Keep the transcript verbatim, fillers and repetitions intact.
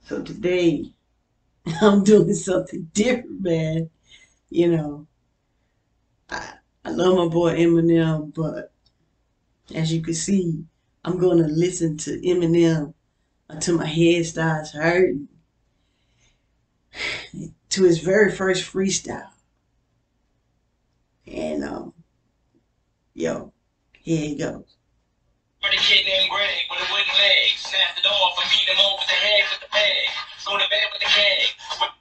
So today I'm doing something different, man. You know, I, I love my boy Eminem, but as you can see, I'm going to listen to Eminem until my head starts hurting. To his very first freestyle. And, um, yo, here he goes. For the kid named Greg with a wooden leg, snapped it off and beat him over the head with the peg. Go to bed with the keg.